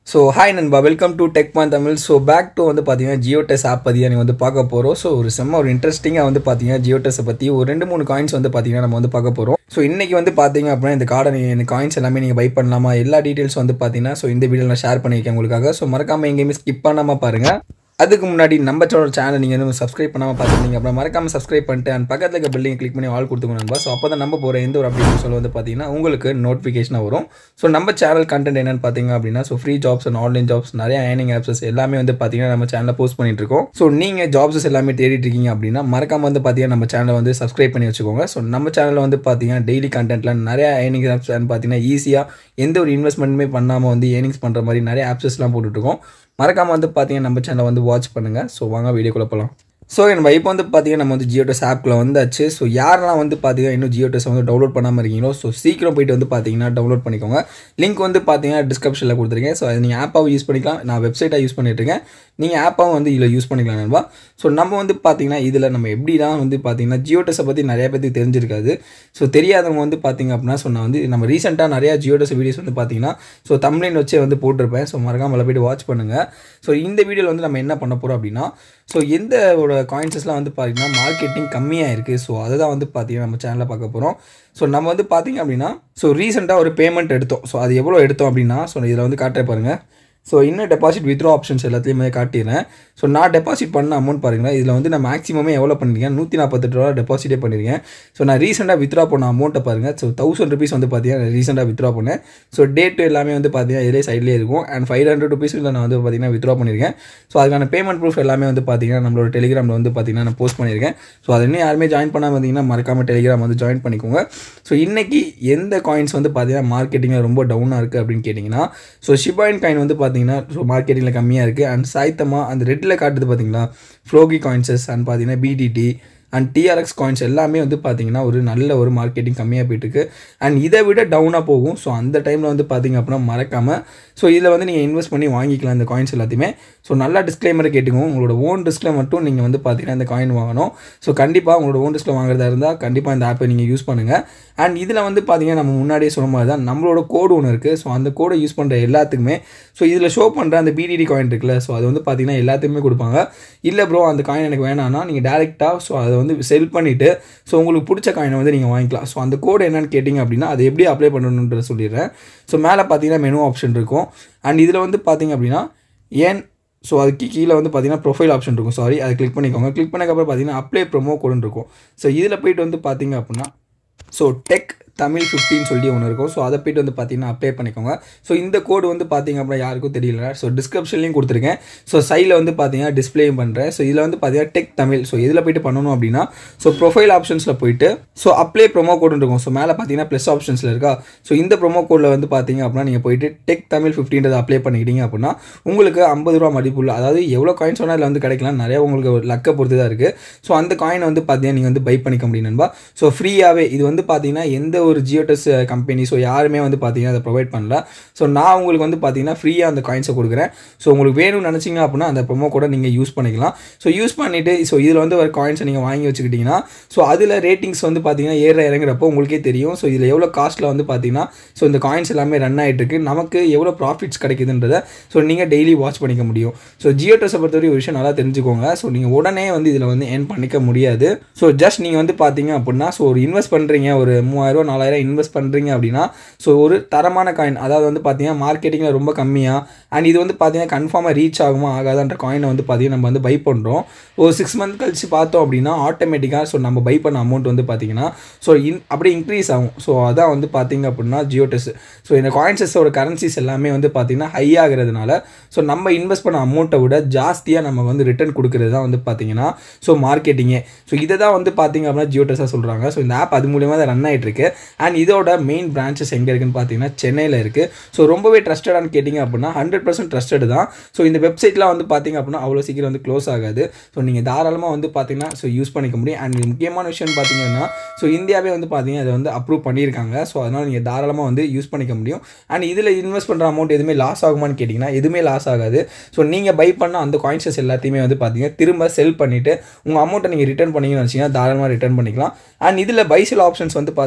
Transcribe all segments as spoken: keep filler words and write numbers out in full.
So hi Nanba, welcome to techpointtamil. So back to வந்து பாத்தீங்கன்னா Giottus app பத்தி நீங்க வந்து பார்க்க போறோம். So ஒரு செம்ம ஒரு இன்ட்ரஸ்டிங்கா வந்து பாத்தீங்கன்னா Giottus பத்தி ஒரு ரெண்டு மூணு காயின்ஸ் வந்து பாத்தீங்கன்னா நம்ம வந்து பார்க்க போறோம். So இன்னைக்கு வந்து பாத்தீங்க அப்படினா இந்த கார்டை இந்த காயின்ஸ் எல்லாமே நீங்க பை பண்ணலாமா எல்லா டீடைல்ஸ் வந்து பாத்தீங்கன்னா சோ இந்த வீடியோல நான் ஷேர் பண்ணிருக்கேன் உங்களுக்காக. So மறக்காம எங்கேயுமே ஸ்கிப் பண்ணாம பாருங்க. அதுக்கு முன்னாடி நம்ம சேனல் நீங்க வந்து சப்ஸ்கிரைப் பண்ணாம பாத்துட்டீங்க அப்படினா மறக்காம சப்ஸ்கிரைப் பண்ணிட்டு and பக்கத்துல இருக்க பெல் கிளிக் பண்ணி ஆல் கொடுத்துங்க நண்பா. சோ அப்பதான் நம்ம போற எந்த ஒரு அப்டேட் சொல்ல வந்து பாத்தீங்கன்னா உங்களுக்கு நோட்டிஃபிகேஷன் வரும். சோ நம்ம சேனல் கண்டென்ட் என்னன்னு பாத்தீங்க அப்படினா so free jobs and online jobs நிறைய ஏர்னிங் ஆப்ஸ் எல்லாமே வந்து பாத்தீங்கன்னா நம்ம சேனல்ல போஸ்ட் பண்ணிட்டு இருக்கோம். சோ நீங்க ஜாப்ஸ் எல்லாமே தேடிட்டு இருக்கீங்க அப்படினா மறக்காம வந்து பாத்தீங்கன்னா நம்ம சேனலை வந்து சப்ஸ்கிரைப் பண்ணி வச்சுக்கோங்க. சோ நம்ம சேனல்ல வந்து பாத்தீங்கன்னா டெய்லி கண்டென்ட்ல நிறைய ஏர்னிங் ஆப்ஸ் and பாத்தீங்கன்னா ஈஸியா எந்த ஒரு இன்வெஸ்ட்மென்ட்மே பண்ணாம வந்து ஏர்னிங்ஸ் பண்ற மாதிரி நிறைய ஆப்ஸ் எல்லாம் போட்டுட்டு இருக்கோம். மறக்காம வந்து பாத்தீங்கன்னா நம்ம சேனலை வந்து வாட்ச் பண்ணுங்க. சோ வாங்க வீடியோக்குள்ள போலாம். ஸோ நம்ம இப்போ வந்து பார்த்தீங்கன்னா நம்ம வந்து Giottus ஆப்க்குள்ள வந்தாச்சு. ஸோ யாரெல்லாம் வந்து பார்த்தீங்கன்னா இன்னும் Giottus வந்து டவுன்லோட் பண்ணாமல் இருக்கீங்களோ ஸோ சீக்கிரம் போயிட்டு வந்து பார்த்தீங்கன்னா டவுன்லோட் பண்ணிக்கோங்க. லிங்க் வந்து பார்த்தீங்கன்னா டிஸ்கிரிப்ஷனில் கொடுத்துருக்கேன். ஸோ அது நீங்கள் ஆப்பாகவும் யூஸ் பண்ணிக்கலாம், நான் வெப்சைட்டாக யூஸ் பண்ணிட்டு இருக்கேன், நீங்கள் ஆப்பாகவும் வந்து இதில் யூஸ் பண்ணிக்கலாம் நண்பா. ஸோ நம்ம வந்து பார்த்தீங்கன்னா இதில் நம்ம எப்படி தான் வந்து பார்த்தீங்கன்னா Giottus பற்றி நிறைய பேருக்கு தெரிஞ்சிருக்காது. ஸோ தெரியாதவங்க வந்து பார்த்தீங்க அப்படின்னா ஸோ நான் வந்து நம்ம ரீசெண்டாக நிறையா Giottus வீடியோஸ் வந்து பார்த்தீங்கன்னா ஸோ தமிழின் வச்சே வந்து போட்டிருப்பேன். ஸோ மறக்காம போய்ட்டு வாட்ச் பண்ணுங்கள். ஸோ இந்த வீடியோவில் வந்து நம்ம என்ன பண்ண போகிறோம் அப்படின்னா ஸோ எந்த ஒரு காயின்ஸஸ்லாம் வந்து பார்த்தீங்கன்னா மார்க்கெட்டிங் கம்மியாக இருக்குது. ஸோ அதை தான் வந்து பார்த்தீங்கன்னா நம்ம சேனலில் பார்க்க போகிறோம். ஸோ நம்ம வந்து பார்த்தீங்க அப்படின்னா ஸோ ரீசெண்டாக ஒரு பேமெண்ட் எடுத்தோம். ஸோ அது எவ்வளோ எடுத்தோம் அப்படின்னா ஸோ இதில் வந்து காட்டுற பாருங்கள். ஸோ இன்னும் டெபாசிட் வித்ரா ஆப்ஷன்ஸ் எல்லாத்தையுமே காட்டிடுறேன். ஸோ நான் டெபாசிட் பண்ண அமௌண்ட் பாருங்களேன், இதில் வந்து நான் மேக்ஸிமமே எவ்வளோ பண்ணியிருக்கேன், நூற்றி நாற்பத்தெட்டு ரூபா டெபாசிட்டே பண்ணியிருக்கேன். ஸோ நான் ரீசெண்டாக வித்ரா பண்ண அமௌண்ட்டை பாருங்கள். ஸோ தௌசண்ட் ருபீஸ் வந்து பார்த்தீங்கன்னா ரீசெண்டாக வித்ரா பண்ணேன். ஸோ டேட் எல்லாமே வந்து பார்த்தீங்கன்னா இதே சைட்லேயே இருக்கும். அண்ட் ஃபைவ் ஹண்ட்ரட் ருபீஸில் நான் வந்து பார்த்தீங்கன்னா வித்ரா பண்ணியிருக்கேன். ஸோ அதுக்கான பேமெண்ட் ப்ரூஃப் எல்லாமே வந்து பார்த்தீங்கன்னா நம்மளோட டெலிகிராமில் வந்து பார்த்தீங்கன்னா நான் போஸ்ட் பண்ணியிருக்கேன். ஸோ அது இன்னும் யாருமே ஜாயின் பண்ணாமல் இருந்தீங்கன்னா மறக்காமல் டெலிகிராம் வந்து ஜாயின் பண்ணிக்கோங்க. ஸோ இன்றைக்கி எந்த காயின்ஸ் வந்து பார்த்தீங்கன்னா மார்க்கெட்டிங்கில் ரொம்ப டவுனாக இருக்குது அப்படின்னு கேட்டிங்கன்னா ஸோ ஷிபாயின் காயின் வந்து பார்த்தீங்கன்னா ஸோ மார்க்கெட் கம்மியாக இருக்குது. அண்ட் சாய்த்தமா அந்த ரெட்டில் காட்டுது பார்த்தீங்களா ஃப்ளோகி காயின்ஸஸ் அண்ட் பார்த்தீங்கன்னா பிடிடி அண்ட் டிஆர்எக்ஸ் காயின்ஸ் எல்லாமே வந்து பார்த்தீங்கன்னா ஒரு நல்ல ஒரு மார்க்கெட்டிங் கம்மியாக போயிட்டுருக்கு. அண்ட் இதை விட டவுனாக போகும். ஸோ அந்த டைமில் வந்து பார்த்தீங்க அப்படின்னா மறக்காமல் ஸோ இதில் வந்து நீங்கள் இன்வெஸ்ட் பண்ணி வாங்கிக்கலாம் இந்த காயின்ஸ் எல்லாத்தையுமே. ஸோ நல்லா டிஸ்க்ளைமரை கேட்டுக்கோங்க, உங்களோட ஓன் ரிஸ்கில் மட்டும் நீங்கள் வந்து பார்த்தீங்கன்னா இந்த காயின் வாங்கணும். ஸோ கண்டிப்பாக உங்களோட ஓன் ரிஸ்கில் வாங்குறதா இருந்தால் கண்டிப்பாக இந்த ஆப்பை நீங்கள் யூஸ் பண்ணுங்கள். அண்ட் இதில் வந்து பார்த்தீங்கன்னா நம்ம முன்னாடியே சொன்ன மாதிரி தான் நம்மளோட கோடு ஒன்று இருக்குது. ஸோ அந்த கோடை யூஸ் பண்ணுற எல்லாத்துக்குமே ஸோ இதில் ஷோ பண்ணுற அந்த பிடிடி காயின் இருக்குல்ல ஸோ அது வந்து பார்த்தீங்கன்னா எல்லாத்துக்குமே கொடுப்பாங்க. இல்லை ப்ரோ அந்த காயின் எனக்கு வேணான்னா நீங்கள் டேரெக்டாக ஸோ அதை வந்து செல் பண்ணிவிட்டு ஸோ உங்களுக்கு பிடிச்ச காயினை வந்து நீங்கள் வாங்கிக்கலாம். ஸோ அந்த கோடு என்னன்னு கேட்டிங்க அப்படின்னா அதை எப்படி அப்ளை பண்ணணுன்றத சொல்லிடுறேன். ஸோ மேலே பார்த்தீங்கன்னா மெனு ஆப்ஷன் இருக்கும். அண்ட் இதில் வந்து பார்த்தீங்க அப்படின்னா ஏன் ஸோ அதுக்கு கீழே வந்து பார்த்தீங்கன்னா ப்ரொஃபைல் ஆப்ஷன் இருக்கும். சாரி அதை கிளிக் பண்ணிக்கோங்க. கிளிக் பண்ணக்கப்புறம் பார்த்தீங்கன்னா அப்ளை ப்ரோமோ கோடுன்னு இருக்கும். ஸோ இதில் போய்ட்டு வந்து பார்த்தீங்க அப்படின்னா ஸோ டெக் தமிழ் ஃபிஃப்டின்னு சொல்லி ஒன்று இருக்கும். ஸோ அதை போய்ட்டு வந்து பார்த்தீங்கன்னா அப்ளை பண்ணிக்கோங்க. ஸோ இந்த கோடு வந்து பார்த்தீங்க அப்படின்னா யாருக்கும் தெரியல. ஸோ டிஸ்கிரிப்ஷன்லையும் கொடுத்துருக்கேன். ஸோ சைடில் வந்து பார்த்தீங்கன்னா டிஸ்பிளேயும் பண்ணுறேன். ஸோ இதில் வந்து பார்த்தீங்கன்னா டெக் தமிழ். ஸோ இதில் போய்ட்டு பண்ணணும் அப்படின்னா ஸோ ப்ரொஃபைல் ஆப்ஷன்ஸில் போய்ட்டு ஸோ அப்ளை ப்ரோமோ கோடு இருக்கும். ஸோ மேலே பார்த்தீங்கன்னா ப்ளஸ் ஆப்ஷன்ஸில் இருக்கா. ஸோ இந்த ப்ரோமோ கோடில் வந்து பார்த்தீங்க அப்படின்னா நீங்கள் போய்ட்டு டெக் தமிழ் ஃபிஃப்டின்றதை அப்ளை பண்ணிக்கிட்டீங்க அப்படின்னா உங்களுக்கு ஐம்பது ரூபா மதிப்புள்ள அதாவது எவ்வளோ காயின்ஸ் வேணால் இதில் வந்து கிடைக்கலாம். நிறைய உங்களுக்கு ஒரு லக்கை பொறுத்து தான் இருக்குது. ஸோ அந்த காயினை வந்து பார்த்தீங்கன்னா நீங்கள் வந்து பை பண்ணிக்க முடியும் நண்பா. ஸோ ஃப்ரீயாகவே இது வந்து பார்த்தீங்கன்னா எந்த ஒரு Giottus கம்பெனி ஸோ யாருமே வந்து பார்த்தீங்கன்னா அதை ப்ரொவைட் பண்ணல. ஸோ நான் உங்களுக்கு வந்து பார்த்தீங்கன்னா ஃப்ரீயாக அந்த காயின்ஸை கொடுக்குறேன். ஸோ உங்களுக்கு வேணும்னு நினச்சிங்க அப்படின்னா அந்த ப்ரோமோ கூட நீங்கள் யூஸ் பண்ணிக்கலாம். ஸோ யூஸ் பண்ணிவிட்டு ஸோ இதில் வந்து ஒரு காயின்ஸை நீங்கள் வாங்கி வச்சுக்கிட்டிங்கன்னா ஸோ அதில் ரேட்டிங்ஸ் வந்து பார்த்தீங்கன்னா ஏற இறங்குறப்போ உங்களுக்கே தெரியும். ஸோ இதில் எவ்வளோ காஸ்ட்டில் வந்து பார்த்தீங்கன்னா ஸோ இந்த காயின்ஸ் எல்லாமே ரன் ஆகிட்டு இருக்கு, நமக்கு எவ்வளோ ப்ராஃபிட்ஸ் கிடைக்குதுன்றதை ஸோ நீங்கள் டெய்லி வாட்ச் பண்ணிக்க முடியும். ஸோ Giottus பொறுத்தவரை ஒரு விஷயம் நல்லா தெரிஞ்சுக்கோங்க. ஸோ நீங்கள் உடனே வந்து இதில் வந்து ஏர்ன் பண்ணிக்க முடியாது. ஸோ ஜஸ்ட் நீங்கள் வந்து பார்த்தீங்க அப்படின்னா ஸோ ஒரு இன்வெஸ்ட் பண்ணுறீங்க, ஒரு மூவாயிரம் நாலாயிரம் இன்வெஸ்ட் பண்ணுறீங்க அப்படின்னா ஸோ ஒரு தரமான காயின் அதாவது வந்து பார்த்தீங்கன்னா மார்க்கெட்டிங்கில் ரொம்ப கம்மியாக அண்ட் இது வந்து பார்த்தீங்கன்னா கன்ஃபார்மாக ரீச் ஆகுமா ஆகாதான்ற காயினை வந்து பார்த்தீங்கன்னா நம்ம வந்து பை பண்ணுறோம். ஒரு சிக்ஸ் மந்த் கழிச்சு பார்த்தோம் அப்படின்னா ஆட்டோமேட்டிக்காக ஸோ நம்ம பை பண்ண அமௌண்ட் வந்து பார்த்தீங்கன்னா ஸோ இன் அப்படியே இன்க்ரீஸ் ஆகும். ஸோ அதான் வந்து பார்த்தீங்க அப்படின்னா Giottus. ஸோ இந்த காயின்ஸஸோட கரன்சிஸ் எல்லாமே வந்து பார்த்தீங்கன்னா ஹை ஆகிறதுனால ஸோ நம்ம இன்வெஸ்ட் பண்ண அமௌண்ட்டை விட ஜாஸ்தியாக நம்ம வந்து ரிட்டர்ன் கொடுக்குறது தான் வந்து பார்த்தீங்கன்னா ஸோ மார்க்கெட்டிங்கே. ஸோ இதை தான் வந்து பார்த்தீங்க அப்படின்னா Giottus சொல்கிறாங்க. ஸோ இந்த ஆப் அது மூலியமாக தான் ரன் ஆகிட்டு இருக்கு. அண்ட் இதோட மெயின் பிரான்ச்சஸ் எங்கே இருக்குன்னு பார்த்தீங்கன்னா சென்னையில் இருக்குது. ஸோ ரொம்பவே ட்ரஸ்டடானு கேட்டிங்க அப்படின்னா ஹண்ட்ரட் பர்சன்ட் ட்ரஸ்டட் தான். ஸோ இந்த வெப்சைட்லாம் வந்து பார்த்தீங்க அப்படின்னா அவ்வளோ சீக்கிரம் வந்து க்ளோஸ் ஆகாது. ஸோ நீங்கள் தாராளமாக வந்து பார்த்தீங்கன்னா ஸோ யூஸ் பண்ணிக்க முடியும். அண்ட் முக்கியமான விஷயம் பார்த்தீங்கன்னா ஸோ இந்தியாவே வந்து பார்த்தீங்கன்னா அதை வந்து அப்ரூவ் பண்ணியிருக்காங்க. ஸோ அதனால் நீங்கள் தாராளமாக வந்து யூஸ் பண்ணிக்க முடியும். அண்ட் இதில் இன்வெஸ்ட் பண்ணுற அமௌண்ட் எதுவுமே லாஸ் ஆகுமான்னு கேட்டிங்கன்னா எதுவுமே லாஸ் ஆகாது. ஸோ நீங்கள் பை பண்ண அந்த காயின்ஸஸ் எல்லாத்தையுமே வந்து பார்த்தீங்கன்னா திரும்ப செல் பண்ணிவிட்டு உங்கள் அமௌண்ட்டை நீங்கள் ரிட்டர்ன் பண்ணிங்கன்னு வச்சிங்கன்னா தாராளமாக ரிட்டர்ன் பண்ணிக்கலாம். அண்ட் இதில் பை செல் ஆப்ஷன்ஸ் வந்து பார்த்தீங்க அப்படின்னா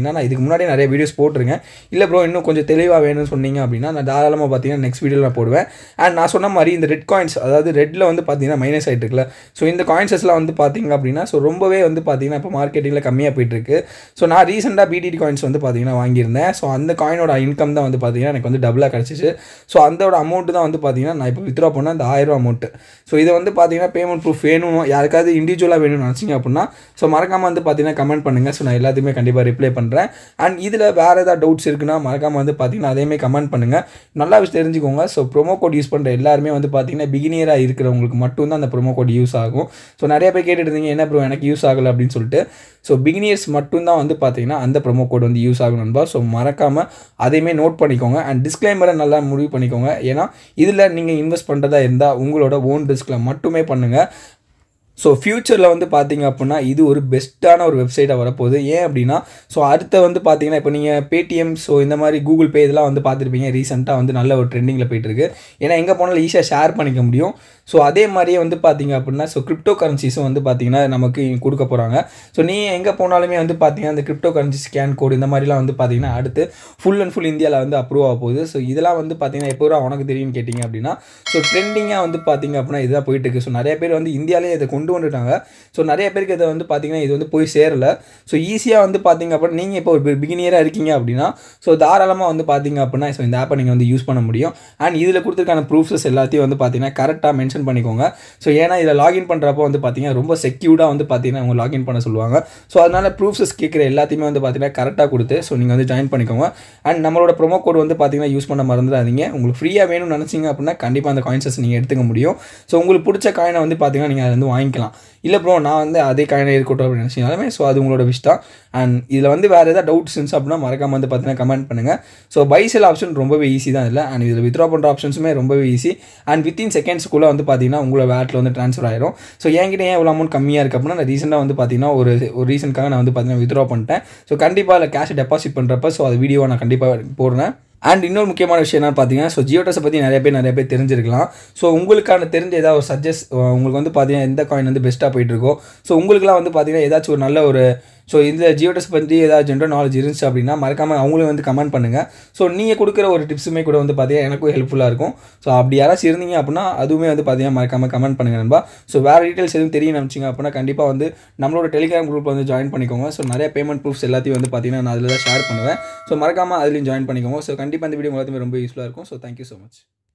அப்படின்னா நான் இதுக்கு முன்னாடி நிறைய வீடியோஸ் போட்டிருக்கேன். இல்லை ப்ரோ இன்னும் கொஞ்சம் தெளிவாக வேணும்னு சொன்னீங்க அப்படின்னா நான் தாராளமாக பார்த்தீங்கன்னா நெக்ஸ்ட் வீடியோவில் நான் போடுவேன். அண்ட் நான் சொன்ன மாதிரி இந்த ரெட் காயின்ஸ், அதாவது ரெட்டில் வந்து பார்த்தீங்கன்னா மைனஸ் ஆகிட்டு இருக்குல்ல, ஸோ இந்த காயின்ஸஸ்லாம் வந்து பார்த்தீங்க அப்படின்னா ஸோ ரொம்பவே வந்து பார்த்தீங்கன்னா இப்போ மார்க்கெட்டிங்கில் கம்மியாக போயிட்டுருக்கு. ஸோ நான் ரீசெண்டாக பிடிடி காயின்ஸ் வந்து பார்த்தீங்கன்னா வாங்கியிருந்தேன். ஸோ அந்த காயினோட இன்கம் தான் வந்து பார்த்தீங்கன்னா எனக்கு வந்து டபுளாக கிடச்சிச்சு. ஸோ அதோட அமௌண்ட் தான் வந்து பார்த்தீங்கன்னா நான் இப்போ வித்ரா பண்ண அந்த ஆயிரம் ரூபா அமௌண்ட். ஸோ இதை வந்து பார்த்தீங்கன்னா பேமெண்ட் ப்ரூஃப் வேணும், யாருக்காவது இண்டிவிஜுவலாக வேணும்னு நினச்சிங்க அப்படின்னா ஸோ மறக்காமல் வந்து பார்த்தீங்கன்னா கமெண்ட் பண்ணுங்கள். ஸோ நான் எல்லாத்தையுமே கண்டிப்பாக ரிப்ளை பண்ணுறேன். அண்ட் இதில் வேறு ஏதாவது டவுட்ஸ் இருக்குன்னா மறக்காமல் வந்து பார்த்தீங்கன்னா அதையுமே கமெண்ட் பண்ணுங்கள். நல்லா விஷயம் தெரிஞ்சுக்கோங்க. ஸோ ப்ரோமோ கோட் யூஸ் பண்ணுற எல்லாருமே வந்து பார்த்தீங்கன்னா பிகினியராக இருக்கிறவங்களுக்கு மட்டும்தான் அந்த ப்ரோமோ கோட் யூஸ் ஆகும். ஸோ நிறைய பேர் கேட்டுட்டு இருந்தீங்க என்ன ப்ரோ எனக்கு யூஸ் ஆகலை அப்படின்னு சொல்லிட்டு. ஸோ பிகினியர்ஸ் மட்டும்தான் வந்து பார்த்தீங்கன்னா அந்த ப்ரோமோ கோட் வந்து யூஸ் ஆகும் நண்பா. ஸோ மறக்காமல் அதையுமே நோட் பண்ணிக்கோங்க. அண்ட் டிஸ்க்ளைமரை நல்லா முடிவு பண்ணிக்கோங்க. ஏன்னா இதில் நீங்கள் இன்வெஸ்ட் பண்ணுறதா இருந்தால் உங்களோட ஓன் ரிஸ்கில் மட்டுமே பண்ணுங்கள். ஸோ ஃப்யூச்சரில் வந்து பார்த்தீங்க அப்படின்னா இது ஒரு பெஸ்ட்டான ஒரு வெப்சைட்டாக வரப்போகுது. ஏன் அப்படின்னா ஸோ அடுத்த வந்து பார்த்தீங்கன்னா இப்போ நீங்கள் பேடிஎம், ஸோ இந்த மாதிரி கூகுள் பே இதெல்லாம் வந்து பார்த்துருப்பீங்க, ரீசெண்டாக வந்து நல்ல ஒரு ட்ரெண்டிங்கில் போயிட்டுருக்கு. ஏன்னா எங்கே போனாலும் ஈஸியாக ஷேர் பண்ணிக்க முடியும். ஸோ அதே மாதிரியே வந்து பார்த்தீங்க அப்படின்னா ஸோ கிரிப்டோ கரன்சிஸும் வந்து பார்த்தீங்கன்னா நமக்கு கொடுக்க போகிறாங்க. ஸோ நீங்கள் எங்கே போனாலுமே வந்து பார்த்தீங்கன்னா அந்த கிரிப்டோ கரன்சி ஸ்கேன் கோடு இந்த மாதிரிலாம் வந்து பார்த்தீங்கன்னா அடுத்து ஃபுல் அண்ட் ஃபுல் இந்தியாவில் வந்து அப்ரூவ் ஆக போகுது. ஸோ இதெல்லாம் வந்து பார்த்தீங்கன்னா எப்போ உனக்கு தெரியும்னு கேட்டிங்க அப்படின்னா ஸோ ட்ரெண்டிங்காக வந்து பார்த்தீங்க அப்படின்னா இதுதான் போயிட்டு இருக்கு. ஸோ நிறைய பேர் வந்து இந்தியாவிலே இதை கொண்டு வந்துட்டாங்க. ஸோ நிறைய பேருக்கு இதை வந்து பார்த்தீங்கன்னா இது வந்து போய் சேரலை. ஸோ ஈஸியாக வந்து பார்த்தீங்க அப்படின்னா நீங்கள் இப்போ ஒரு பிகினியராக இருக்கீங்க அப்படின்னா ஸோ தாராளமாக வந்து பார்த்தீங்க அப்படின்னா ஸோ இந்த ஆப்பை நீங்கள் வந்து யூஸ் பண்ண முடியும். அண்ட் இதில் கொடுத்துருக்கான ப்ரூஃப்ஸ் எல்லாத்தையும் வந்து பார்த்தீங்கன்னா கரெக்டாக மென்ஷன் பண்ணிக்கோங்க. ஸோ ஏன்னா இதில் லாகின் பண்ணுறப்போ வந்து பார்த்தீங்கன்னா ரொம்ப செக்யூர்டாக வந்து பார்த்தீங்கன்னா அவங்க லாகின் பண்ண சொல்லுவாங்க. ஸோ அதனால் ப்ரூஃப்ஸ் கேட்குற எல்லாத்தையுமே வந்து பார்த்தீங்கன்னா கரெக்டாக கொடுத்து ஸோ நீங்கள் வந்து ஜாயின் பண்ணிக்கோங்க. அண்ட் நம்மளோட ப்ரோமோ கோட் வந்து பார்த்தீங்கன்னா யூஸ் பண்ண மறந்துடாதீங்க. உங்களுக்கு ஃப்ரீயாக வேணும்னு நினச்சிங்க அப்படின்னா கண்டிப்பாக அந்த காயின்ஸஸ் நீங்கள் எடுத்துக்க முடியும். ஸோ உங்களுக்கு பிடிச்ச காயினை வந்து பார்த்தீங்கன்னா நீங்கள் அதை வந்து வாங்கிக்கலாம். இல்லை ப்ரோ நான் வந்து அதே காயினை இருக்கட்டும் அப்படின்னு நினச்சிங்கனாலுமே ஸோ அது உங்களோட விஷ் தான். அண்ட் இதில் வந்து வேறு ஏதாவது டவுட்ஸ் இருந்துச்சு அப்படின்னா மறக்காம வந்து பார்த்தீங்கன்னா கமெண்ட் பண்ணுங்கள். ஸோ பை செல் ஆப்ஷன் ரொம்பவே ஈஸி தான் இல்லை. அண்ட் இதில் வித்ரா பண்ணுற ஆப்ஷன்ஸுமே ரொம்பவே ஈஸி. அண்ட் வித்தின் செகண்ட்ஸ்க்குள்ளே வந்து பார்த்தீங்கன்னா உங்களோட வேட்டில் வந்து ட்ரான்ஸ்ஃபர் ஆயிரும். ஸோ என்கிட்ட ஏன் இவ்வளோ அமௌண்ட் கம்மியாக இருக்குது அப்படின்னா நான் ரீசெண்டாக வந்து பார்த்தீங்கன்னா ஒரு ஒரு ரீசனுக்காக நான் வந்து பார்த்தீங்கன்னா வித்ரா பண்ணிட்டேன். ஸோ கண்டிப்பாக அதில் கேஷ் டெபாசிட் பண்ணுறப்ப ஸோ அது வீடியோவை நான் கண்டிப்பாக போடுறேன். அண்ட் இன்னொரு முக்கியமான விஷயம் என்ன பார்த்தீங்கன்னா ஸோ ஜியோட்டஸை பற்றி நிறைய பேர் நிறைய பேர் தெரிஞ்சிருக்கலாம். ஸோ உங்களுக்கான தெரிஞ்ச ஏதாவது ஒரு சஜஸ்ட் உங்களுக்கு வந்து பார்த்தீங்கன்னா எந்த காயின் வந்து பெஸ்ட்டாக போயிட்டுருக்கோ ஸோ உங்களுக்குலாம் வந்து பார்த்தீங்கன்னா ஏதாச்சும் ஒரு நல்ல ஒரு ஸோ இந்த ஜியோட்டஸ் பற்றி ஏதாவது ஜென்ரல் நாலேஜ் இருந்துச்சு அப்படின்னா மறக்காமல் அவங்களும் வந்து கமெண்ட் பண்ணுங்கள். ஸோ நீங்கள் கொடுக்குற ஒரு டிப்ஸுமே கூட வந்து பார்த்தீங்கன்னா எனக்கும் ஹெல்ப்ஃபுல்லாக இருக்கும். ஸோ அப்படி யாராச்சும் இருந்தீங்க அப்படின்னா அதுவுமே வந்து பார்த்தீங்கன்னா மறக்காமல் கமெண்ட் பண்ணுங்கள் நண்பா. ஸோ வேறு டீட்டெயில்ஸ் எதுவும் தெரிய நினச்சிங்க அப்படின்னா கண்டிப்பாக வந்து நம்மளோட டெலிகிராம் குரூப்பில் வந்து ஜாயின் பண்ணிக்கோங்க. ஸோ நிறைய பேமெண்ட் ப்ரூஃப்ஸ் எல்லாத்தையும் வந்து பார்த்தீங்கன்னா நான் அதில் தான் ஷேர் பண்ணுவேன். ஸோ மறக்காமல் அதுலேயும் ஜாயின் பண்ணிக்கோங்க. ஸோ கண்டிப்பாக இந்த வீடியோ எல்லாத்தையுமே ரொம்ப யூஸ்ஃபுல்லாக இருக்கும். So thank you so much.